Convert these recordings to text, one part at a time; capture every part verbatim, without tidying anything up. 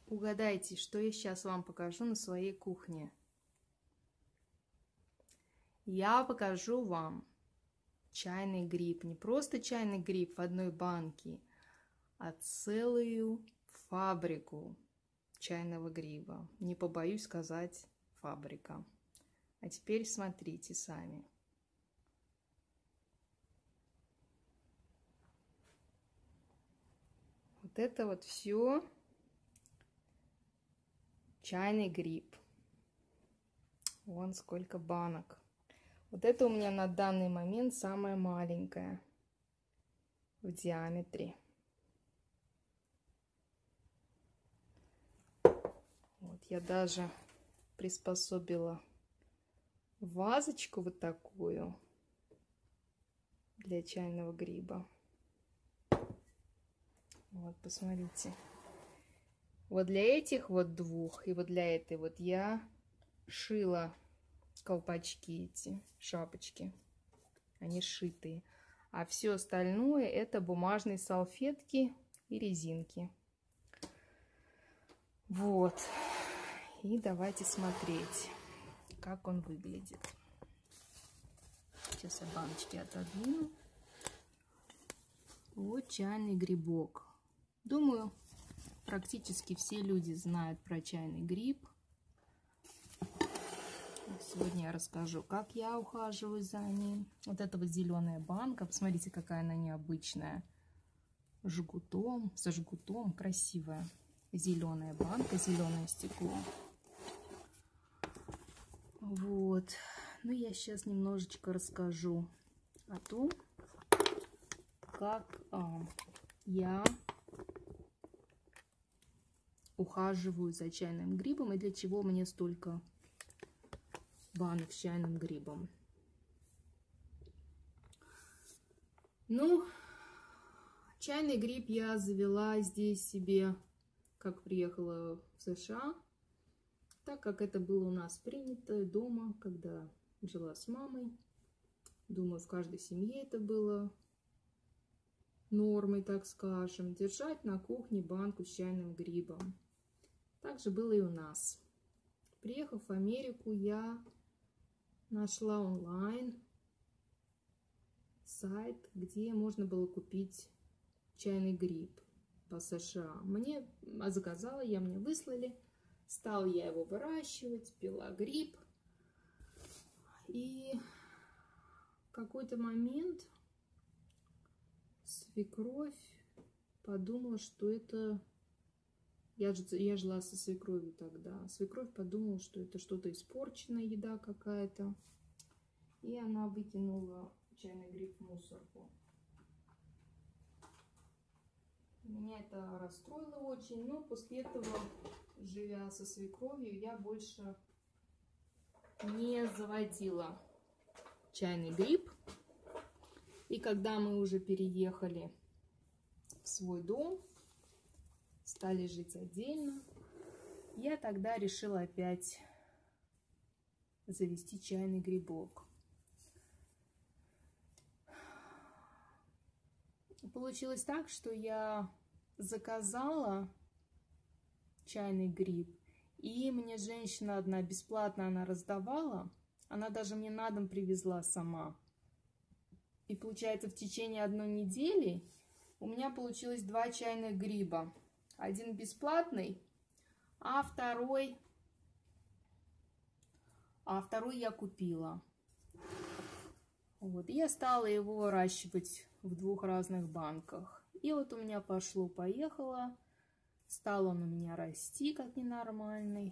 Угадайте, что я сейчас вам покажу на своей кухне. Я покажу вам чайный гриб. Не просто чайный гриб в одной банке, а целую фабрику чайного гриба. Не побоюсь сказать фабрика. А теперь смотрите сами. Вот это вот все чайный гриб. Вон сколько банок. Вот это у меня на данный момент самая маленькая в диаметре. Вот я даже приспособила вазочку вот такую для чайного гриба. Вот, посмотрите. Вот для этих вот двух и вот для этой вот я шила колпачки эти, шапочки. Они сшитые. А все остальное это бумажные салфетки и резинки. Вот. И давайте смотреть, как он выглядит. Сейчас я баночки отодвину. Вот чайный грибок. Думаю, практически все люди знают про чайный гриб. Сегодня я расскажу, как я ухаживаю за ним. Вот эта вот зеленая банка. Посмотрите, какая она необычная. Жгутом, со жгутом. Красивая. Зеленая банка, зеленое стекло. Вот. Ну, я сейчас немножечко расскажу о том, как а, я ухаживаю за чайным грибом и для чего мне столько банок с чайным грибом. Ну, чайный гриб я завела здесь себе, как приехала в США, так как это было у нас принято дома, когда жила с мамой. Думаю, в каждой семье это было нормой, так скажем, держать на кухне банку с чайным грибом. Так же было и у нас. Приехав в Америку, я нашла онлайн сайт, где можно было купить чайный гриб по США. Мне заказала, я мне выслали. Стала я его выращивать, пила гриб. И в какой-то момент свекровь подумала, что это... Я, я жила со свекровью тогда. Свекровь подумала, что это что-то испорченная еда какая-то. И она выкинула чайный гриб в мусорку. Меня это расстроило очень. Но после этого, живя со свекровью, я больше не заводила чайный гриб. И когда мы уже переехали в свой дом, стали жить отдельно, я тогда решила опять завести чайный грибок. Получилось так, что я заказала чайный гриб, и мне женщина одна бесплатно она раздавала, она даже мне на дом привезла сама. И получается, в течение одной недели у меня получилось два чайных гриба. Один бесплатный, а второй, а второй я купила. Вот, и я стала его выращивать в двух разных банках. И вот у меня пошло-поехало. Стал он у меня расти как ненормальный.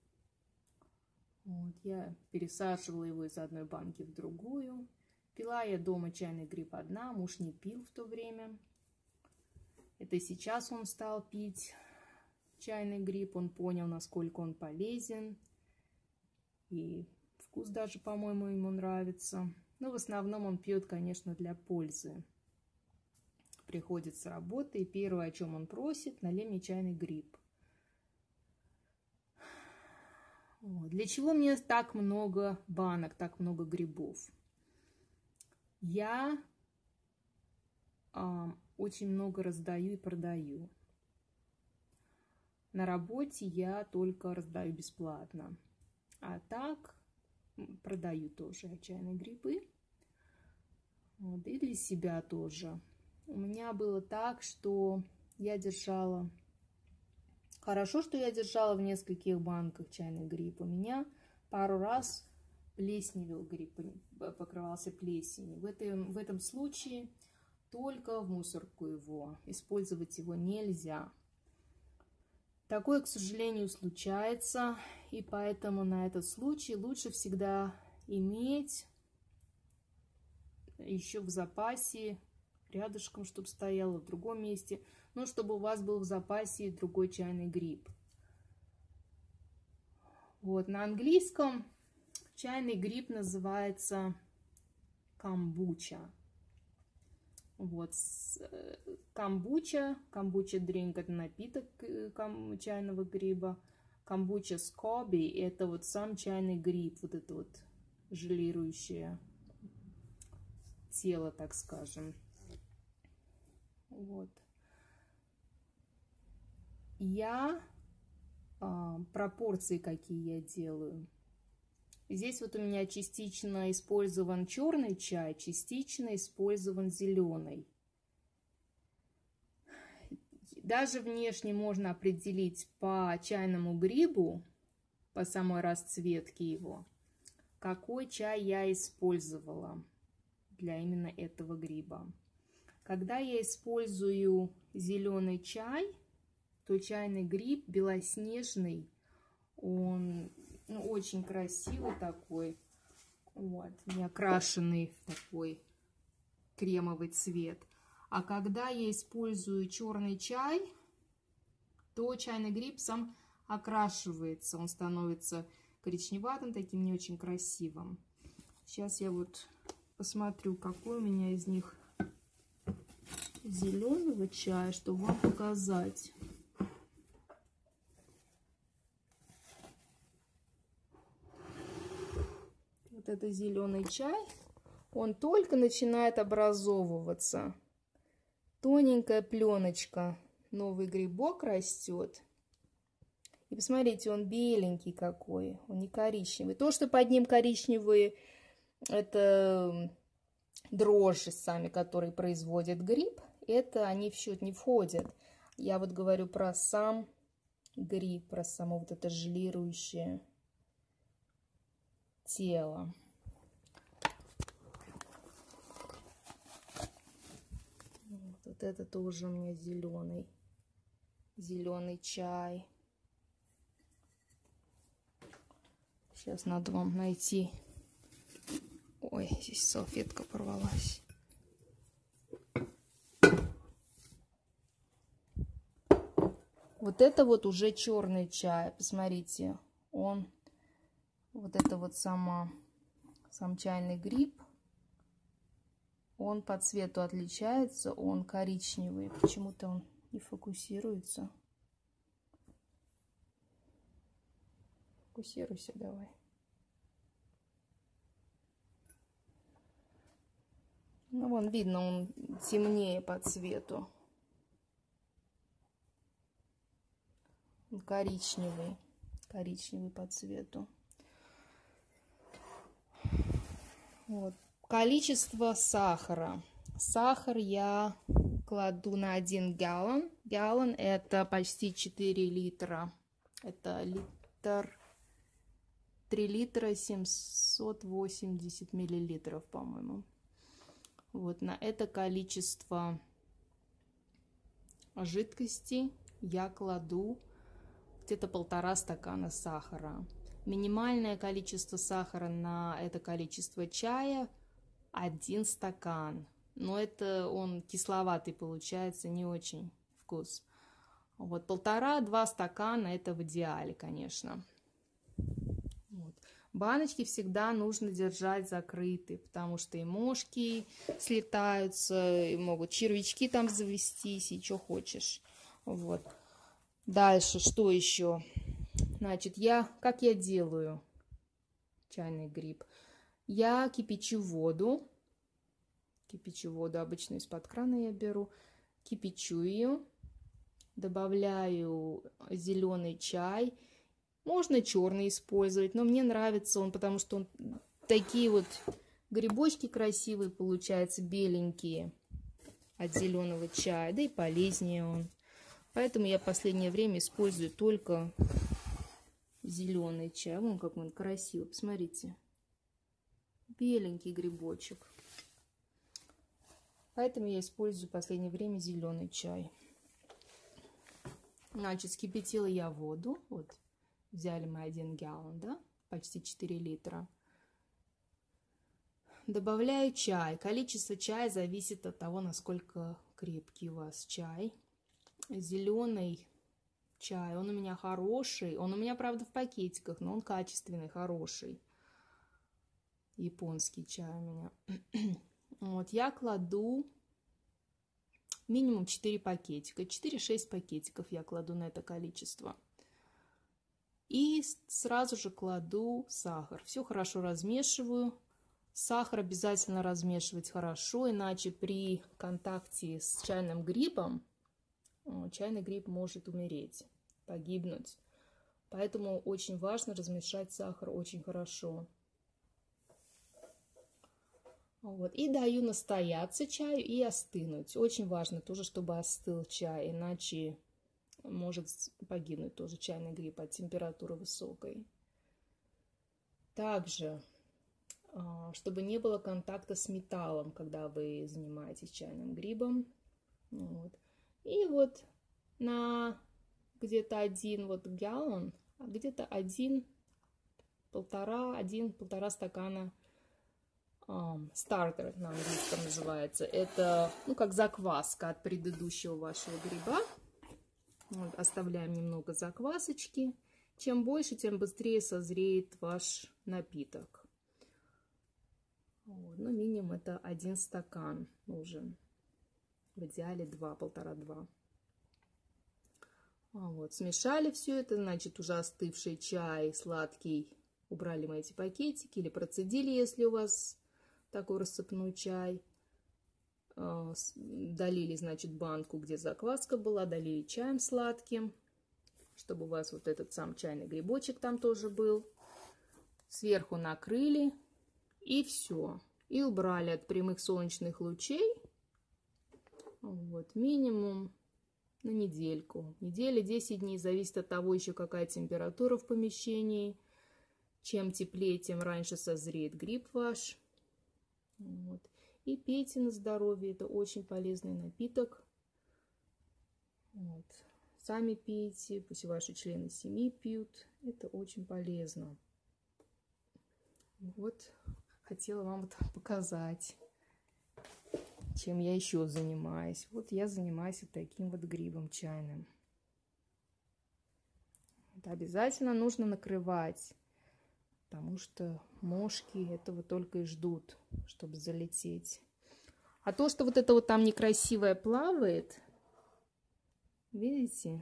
Вот, я пересаживала его из одной банки в другую. Пила я дома чайный гриб одна, муж не пил в то время. Это сейчас он стал пить чайный гриб, он понял, насколько он полезен. И вкус даже, по-моему, ему нравится. Но в основном он пьет, конечно, для пользы. Приходит с работы, и первое, о чем он просит, налей мне чайный гриб. Вот. Для чего мне так много банок, так много грибов? Я а, очень много раздаю и продаю. на работе я только раздаю бесплатно. А так продаю тоже чайные грибы. Вот, и для себя тоже. У меня было так, что я держала... Хорошо, что я держала в нескольких банках чайный гриб. У меня пару раз плесневел гриб, покрывался плесенью. В этом, в этом случае только в мусорку его. Использовать его нельзя. Такое, к сожалению, случается. И поэтому на этот случай лучше всегда иметь еще в запасе, рядышком, чтобы стояло в другом месте, но чтобы у вас был в запасе другой чайный гриб. Вот, на английском чайный гриб называется камбуча. Вот, камбуча, камбуча дринк — это напиток чайного гриба. Камбуча скоби — это вот сам чайный гриб, вот это вот желирующее тело, так скажем. Вот. Я а, пропорции какие я делаю. Здесь вот у меня частично использован черный чай, частично использован зеленый. Даже внешне можно определить по чайному грибу, по самой расцветке его, какой чай я использовала для именно этого гриба. Когда я использую зеленый чай, то чайный гриб белоснежный, он, ну, очень красивый такой, вот, не окрашенный в такой кремовый цвет. А когда я использую черный чай, то чайный гриб сам окрашивается, он становится коричневатым, таким не очень красивым. Сейчас я вот посмотрю, какой у меня из них зеленого чая, чтобы вам показать. Вот это зеленый чай, он только начинает образовываться. Тоненькая пленочка, новый грибок растет. И посмотрите, он беленький какой, он не коричневый. То, что под ним коричневые, это дрожжи сами, которые производят гриб, это они в счет не входят. Я вот говорю про сам гриб, про само вот это желирующее тело. Вот это тоже у меня зеленый, зеленый чай. Сейчас надо вам найти. Ой, здесь салфетка порвалась. Вот это вот уже черный чай. Посмотрите, он, вот это вот сама, сам чайный гриб, он по цвету отличается, он коричневый. Почему-то он не фокусируется. Фокусируйся давай. Ну, вон видно, он темнее по цвету. Он коричневый, коричневый по цвету. Вот. Количество сахара. Сахар я кладу на один галлон. Галлон — это почти четыре литра. Это литр, три литра семьсот восемьдесят миллилитров, по-моему. Вот на это количество жидкости я кладу где-то полтора стакана сахара. Минимальное количество сахара на это количество чая — один стакан. Но это он кисловатый получается, не очень вкус. Вот полтора-два стакана — это в идеале, конечно. Вот. Баночки всегда нужно держать закрыты, потому что и мошки слетаются, и могут червячки там завестись, и что хочешь. Вот. Дальше, что еще? Значит, я, как я делаю чайный гриб? Я кипячу воду. Кипячу воду, обычно из-под крана я беру. Кипячу ее. Добавляю зеленый чай. Можно черный использовать, но мне нравится он, потому что он такие вот грибочки красивые получаются, беленькие от зеленого чая, да и полезнее он. Поэтому я в последнее время использую только зеленый чай. Вон как он красивый, посмотрите. Беленький грибочек. Поэтому я использую в последнее время зеленый чай. Значит, вскипятила я воду. Вот, взяли мы один галлон, да, почти четыре литра. Добавляю чай. Количество чая зависит от того, насколько крепкий у вас чай. Зеленый чай, он у меня хороший. Он у меня, правда, в пакетиках, но он качественный, хороший. Японский чай у меня. Вот, я кладу минимум четыре пакетика. четыре-шесть пакетиков я кладу на это количество. И сразу же кладу сахар. Все хорошо размешиваю. Сахар обязательно размешивать хорошо, иначе при контакте с чайным грибом чайный гриб может умереть, погибнуть. Поэтому очень важно размешать сахар очень хорошо. Вот. И даю настояться чаю и остынуть. Очень важно тоже, чтобы остыл чай, иначе может погибнуть тоже чайный гриб от температуры высокой. Также, чтобы не было контакта с металлом, когда вы занимаетесь чайным грибом. Вот. И вот на где-то один вот галлон, где-то один, полтора, один, полтора стакана стартер на английском называется. Это, ну, как закваска от предыдущего вашего гриба. Вот, оставляем немного заквасочки. Чем больше, тем быстрее созреет ваш напиток. Вот, ну, минимум это один стакан нужен. В идеале два, полтора-два. Вот, смешали все это, значит, уже остывший чай сладкий. Убрали мы эти пакетики или процедили, если у вас такой рассыпной чай. Долили, значит, банку, где закваска была, долили чаем сладким, чтобы у вас вот этот сам чайный грибочек там тоже был. Сверху накрыли и все. И убрали от прямых солнечных лучей. Вот, минимум на недельку. Неделя, десять дней, зависит от того еще, какая температура в помещении. Чем теплее, тем раньше созреет гриб ваш. Вот. И пейте на здоровье, это очень полезный напиток. Вот. Сами пейте, пусть ваши члены семьи пьют, это очень полезно. Вот, хотела вам это показать, чем я еще занимаюсь. Вот я занимаюсь вот таким вот грибом чайным. Это обязательно нужно накрывать. Потому что мошки этого только и ждут, чтобы залететь. А то, что вот это вот там некрасивое плавает, видите,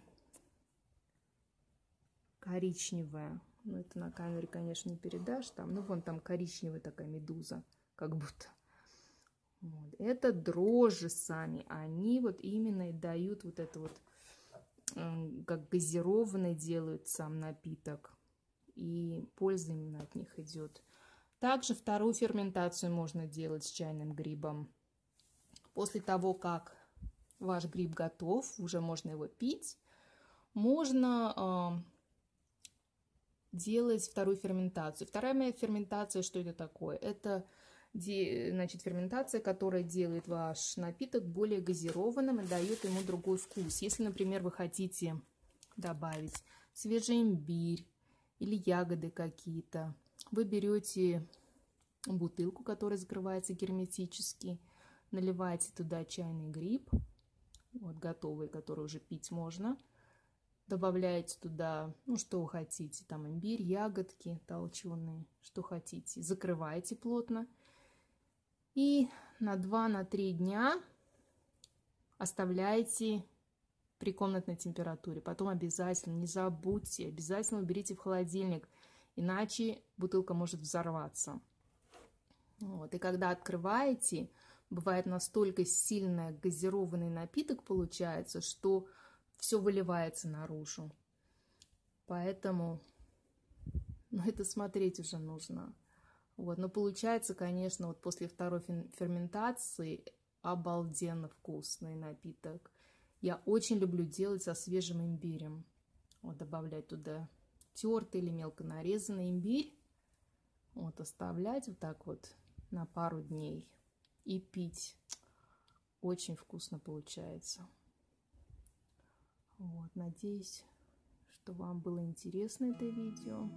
коричневая. Ну, это на камере, конечно, не передашь. Там, ну, вон там коричневая такая медуза, как будто. Вот. Это дрожжи сами. Они вот именно и дают вот это вот, как газированный делают сам напиток. И польза именно от них идет. Также вторую ферментацию можно делать с чайным грибом. После того, как ваш гриб готов, уже можно его пить, можно э, делать вторую ферментацию. Вторая моя ферментация, что это такое? Это, значит, ферментация, которая делает ваш напиток более газированным и дает ему другой вкус. Если, например, вы хотите добавить свежий имбирь, или ягоды какие-то. Вы берете бутылку, которая закрывается герметически, наливаете туда чайный гриб, вот готовый, который уже пить можно. Добавляете туда, ну, что вы хотите, там имбирь, ягодки толченые, что хотите. Закрываете плотно. И на два-три дня оставляете при комнатной температуре. Потом обязательно, не забудьте, обязательно уберите в холодильник, иначе бутылка может взорваться. Вот. И когда открываете, бывает настолько сильный газированный напиток получается, что все выливается наружу. Поэтому, ну, это смотреть уже нужно. Вот, но получается, конечно, вот после второй ферментации обалденно вкусный напиток. Я очень люблю делать со свежим имбирем. Вот, добавлять туда тертый или мелко нарезанный имбирь. Вот, оставлять вот так вот на пару дней и пить. Очень вкусно получается. Вот, надеюсь, что вам было интересно это видео.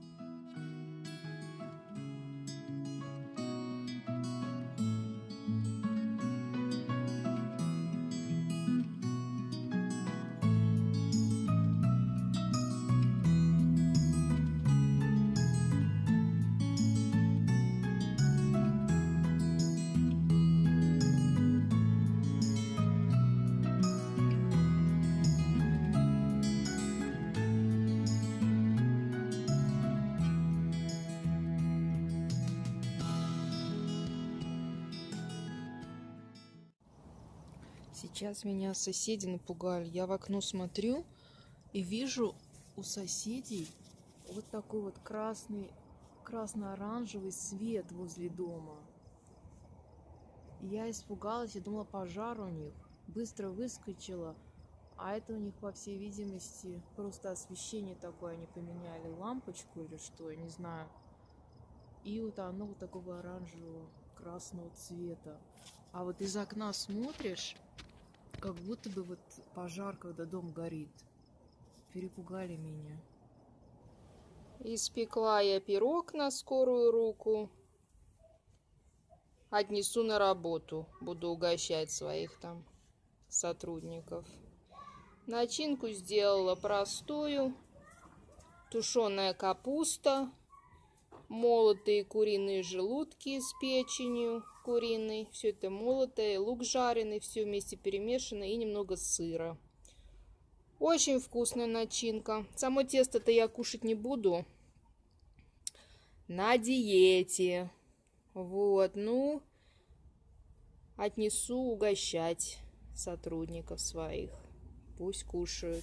Сейчас меня соседи напугали. Я в окно смотрю и вижу у соседей вот такой вот красный, красно-оранжевый свет возле дома. Я испугалась и думала, пожар у них. Быстро выскочила. А это у них, по всей видимости, просто освещение такое. Они поменяли лампочку или что, я не знаю. И вот оно вот такого оранжевого, красного цвета. А вот из окна смотришь, как будто бы вот пожар, когда дом горит. Перепугали меня. Испекла я пирог на скорую руку. Отнесу на работу. Буду угощать своих там сотрудников. Начинку сделала простую. Тушеная капуста. Молотые куриные желудки с печенью куриной. Все это молотое. Лук жареный. Все вместе перемешано. И немного сыра. Очень вкусная начинка. Само тесто-то я кушать не буду. На диете. Вот. Ну, отнесу угощать сотрудников своих. Пусть кушают.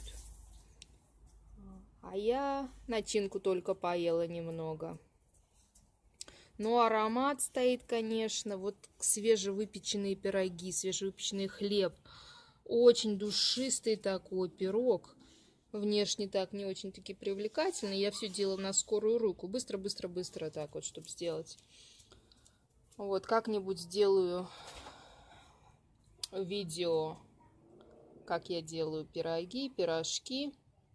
А я начинку только поела немного. Но аромат стоит, конечно, вот свежевыпеченные пироги, свежевыпеченный хлеб. Очень душистый такой пирог. Внешне так не очень-таки привлекательный. Я все делала на скорую руку. Быстро-быстро-быстро так вот, чтобы сделать. Вот, как-нибудь сделаю видео, как я делаю пироги, пирожки.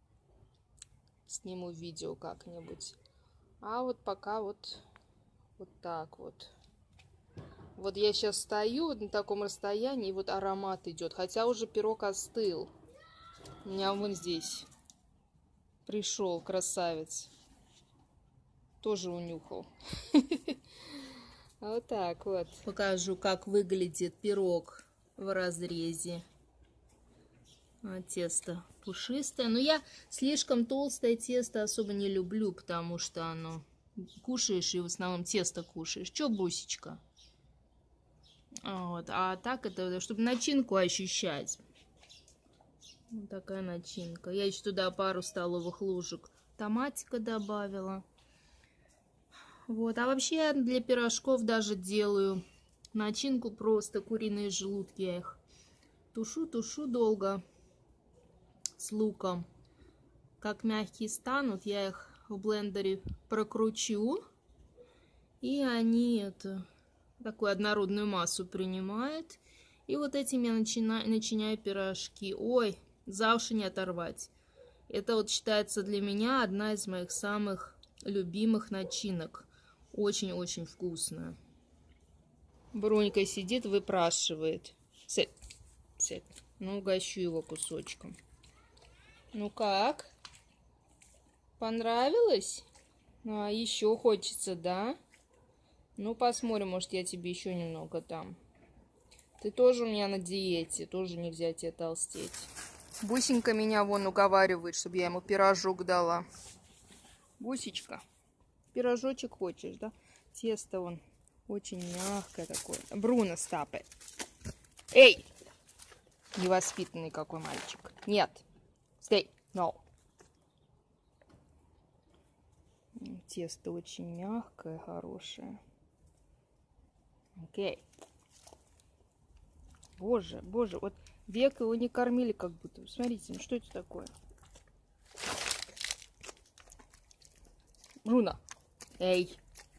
Сниму видео как-нибудь. А вот пока вот, вот так вот. Вот я сейчас стою вот на таком расстоянии, и вот аромат идет. Хотя уже пирог остыл. У меня вон здесь пришел красавец. Тоже унюхал. Вот так вот. Покажу, как выглядит пирог в разрезе. Тесто пушистое. Но я слишком толстое тесто особо не люблю, потому что оно... Кушаешь и в основном тесто кушаешь. Чё, бусечка? Вот. А так это, чтобы начинку ощущать. Вот такая начинка. Я еще туда пару столовых ложек томатика добавила. Вот. А вообще я для пирожков даже делаю начинку просто. Куриные желудки. Я их тушу-тушу долго с луком. Как мягкие станут, я их в блендере прокручу. И они это... такую однородную массу принимает. И вот этим я начинаю, начиняю пирожки. Ой, за уши не оторвать. Это вот считается для меня одна из моих самых любимых начинок. Очень-очень вкусная. Бронька сидит, выпрашивает. Сядь, сядь. Ну, угощу его кусочком. Ну как? Понравилось? А еще хочется, да? Ну, посмотрим, может, я тебе еще немного дам. Ты тоже у меня на диете, тоже нельзя тебе толстеть. Бусенька меня вон уговаривает, чтобы я ему пирожок дала. Бусечка, пирожочек хочешь, да? Тесто вон очень мягкое такое. Бруно, стапы. Эй! Невоспитанный какой мальчик. Нет. Stay. No. Тесто очень мягкое, хорошее. Окей. Okay. Боже, боже, вот век его не кормили как будто. Смотрите, ну что это такое? Бруно. Эй.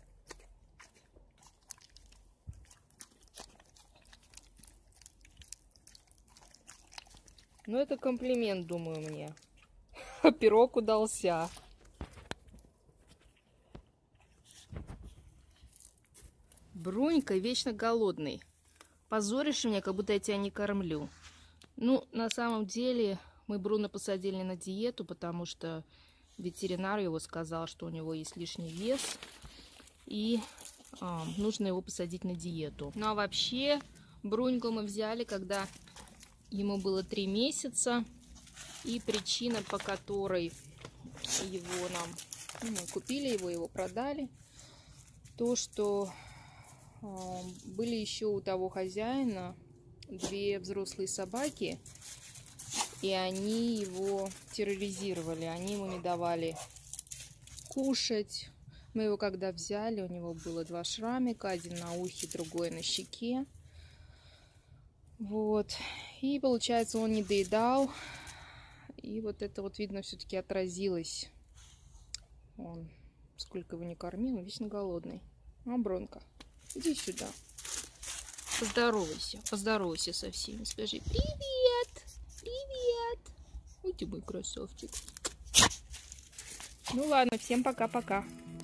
Ну, это комплимент, думаю, мне. Пирог удался. Брунька вечно голодный. Позоришь меня, как будто я тебя не кормлю. Ну, на самом деле, мы Бруно посадили на диету, потому что ветеринар его сказал, что у него есть лишний вес. И а, нужно его посадить на диету. Ну, а вообще, Бруньку мы взяли, когда ему было три месяца. И причина, по которой его нам... Ну, мы купили его, его продали. То, что... Были еще у того хозяина две взрослые собаки, и они его терроризировали, они ему не давали кушать. Мы его когда взяли, у него было два шрамика, один на ухе, другой на щеке. Вот. И получается, он не доедал, и вот это вот, видно, все-таки отразилось. Он сколько его не кормил, вечно голодный. А, Бронко, иди сюда. Поздоровайся. Поздоровайся со всеми. Скажи привет. Привет. Ой, ты мой красавчик. Ну ладно, всем пока-пока.